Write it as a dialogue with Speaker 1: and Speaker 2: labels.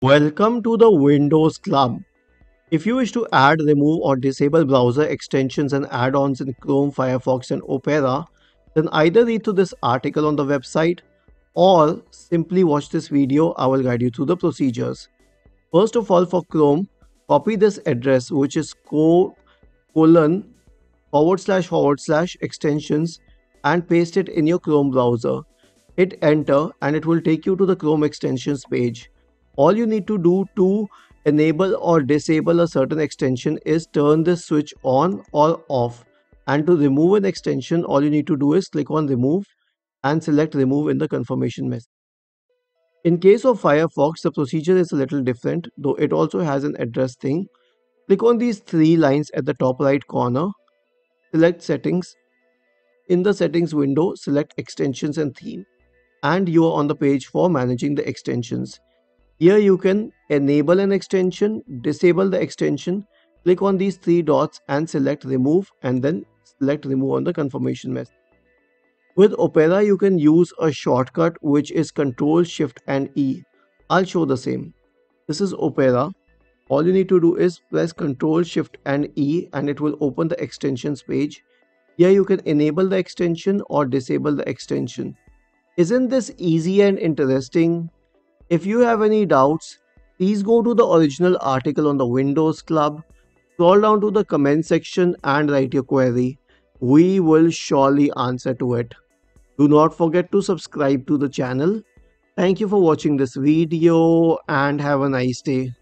Speaker 1: Welcome to the Windows Club. If you wish to add, remove, or disable browser extensions and add ons in Chrome, Firefox, and Opera, then either read through this article on the website or simply watch this video. I will guide you through the procedures. First of all, for Chrome, copy this address, which is colon // extensions, and paste it in your Chrome browser. Hit enter and it will take you to the Chrome extensions page. All you need to do to enable or disable a certain extension is turn this switch on or off. And to remove an extension, all you need to do is click on remove and select remove in the confirmation message. In case of Firefox, the procedure is a little different, though it also has an address thing. Click on these three lines at the top right corner, select settings. In the settings window, select extensions and theme, and you are on the page for managing the extensions. Here you can enable an extension, disable the extension, click on these three dots and select remove, and then select remove on the confirmation message. With Opera, you can use a shortcut which is Ctrl Shift and E. I'll show the same. This is Opera. All you need to do is press Ctrl Shift and E and it will open the extensions page. Here you can enable the extension or disable the extension. Isn't this easy and interesting? If you have any doubts, please go to the original article on the Windows Club, scroll down to the comment section and write your query. We will surely answer to it. Do not forget to subscribe to the channel. Thank you for watching this video and have a nice day.